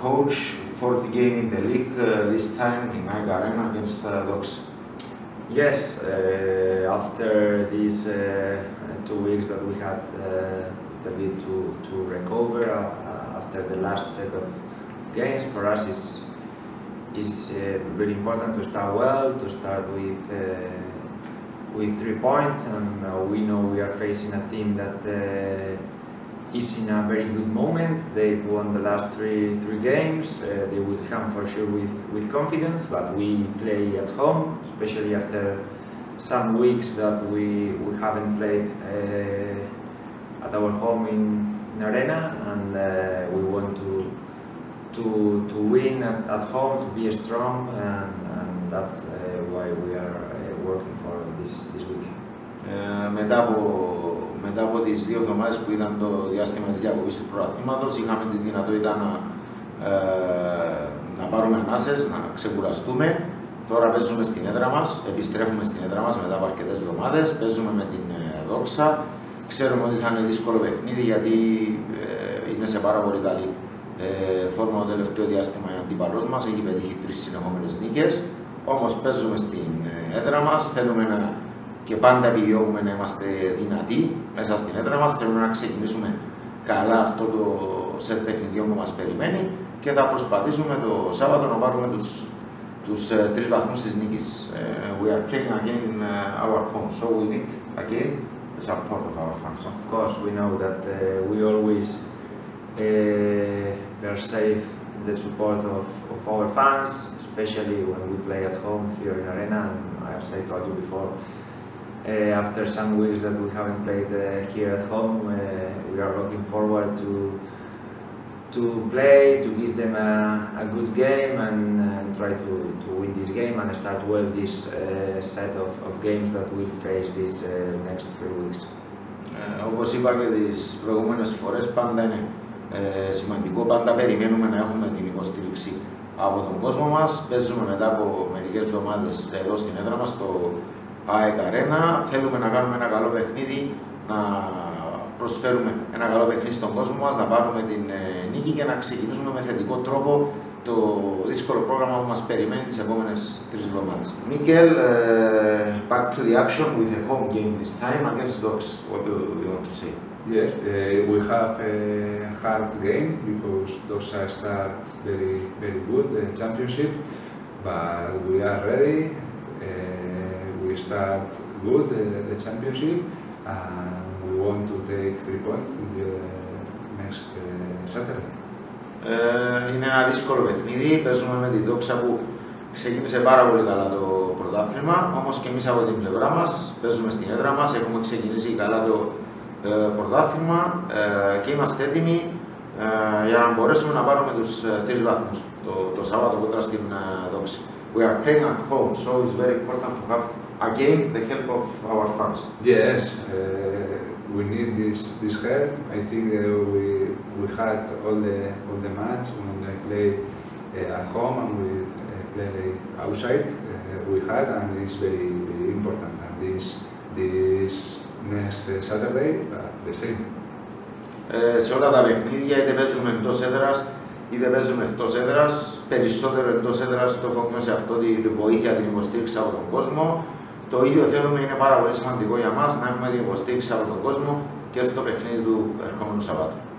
coach, fourth game in the league, this time in AEK Arena against Doxa. Yes, after these 2 weeks that we had the bit to recover after the last set of games, for us is really important to start well, to start with 3 points, and we know we are facing a team that is in a very good moment. They've won the last three games. They will come for sure with confidence, but we play at home, especially after some weeks that we haven't played at our home in Arena, and we want to win at home, to be strong, and that's why we are working for this week. Μετά από τις 2 εβδομάδες που ήταν το διάστημα της διακοπής του πρωταθλήματος, είχαμε τη δυνατότητα να πάρουμε ανάσες, να ξεκουραστούμε. Τώρα παίζουμε στην έδρα μας, επιστρέφουμε στην έδρα μας μετά από αρκετές εβδομάδες, παίζουμε με την Δόξα. Ξέρουμε ότι θα είναι δύσκολο παιχνίδι γιατί είναι σε πάρα πολύ καλή φόρμα το τελευταίο διάστημα ο αντίπαλός μας, έχει πετύχει 3 συνεχόμενες νίκες. Όμως παίζουμε στην έδρα μας, θέλουμε και πάντα επιδιώκουμε να είμαστε δυνατοί μέσα στην έδρα μας. Θέλουμε να ξεκινήσουμε καλά αυτό το σετ παιχνιδιών που μας περιμένει και θα προσπαθήσουμε το Σάββατο να πάρουμε τους 3 βαθμούς της νίκης. We are playing again in our home, so we need again the support of our fans. Of course, we know that we always perceive the support of our fans, especially when we play at home here in Arena. And as I told you before, after some weeks that we haven't played here at home, we are looking forward to play, to give them a good game and try to win this game and start well this set of games that we'll face these next 3 weeks. Όπως είπα και τις προηγούμενες φορές, πάντα είναι σημαντικό, πάντα περιμένουμε να έχουμε την υποστήριξη από τον κόσμο μας. Παίζουμε μετά από μερικές εβδομάδες εδώ στην έδρα μας, στο AEK Arena. Θέλουμε να κάνουμε ένα καλό παιχνίδι, να προσφέρουμε ένα καλό παιχνίδι στον κόσμο μας, να πάρουμε την νίκη και να ξεκινήσουμε με θετικό τρόπο το δύσκολο πρόγραμμα που μας περιμένει τις επόμενες 3 εβδομάδες. Mikel, back to the action with a home game this time against Doxa. What do you want to say? Yes, we have a hard game because Doxa start very good the championship, but we are ready. We start good the championship, and we want to take 3 points in the next Saturday. Είναι ένα δύσκολο παιχνίδι. Παίζουμε με τη Δόξα που ξεκίνησε πάρα πολύ καλά το πρωτάθλημα. Όμως και εμείς από την πλευρά μας παίζουμε στην έδρα μας. Έχουμε ξεκινήσει καλά το πρωτάθλημα και είμαστε έτοιμοι για να μπορέσουμε να πάρουμε τους 3 βαθμούς το Σάββατο κόντρα στην Δόξα. We are playing at home, so it's very important to have again the help of our fans. Yes, we need this help. I think we had all the match when I play at home and we play outside. We had, and it's very important. And this next Saturday, the same. Σε όλα τα παιχνίδια, είτε παίζουμε εντός έδρας είτε παίζουμε εκτός έδρας, περισσότερο εντός έδρας το έχω νιώσει αυτό, τη βοήθεια, την υποστήριξη από τον κόσμο. Το ίδιο θέλουμε, είναι πάρα πολύ σημαντικό για μας να έχουμε την υποστήριξη από τον κόσμο και στο παιχνίδι του ερχόμενου Σαββάτου.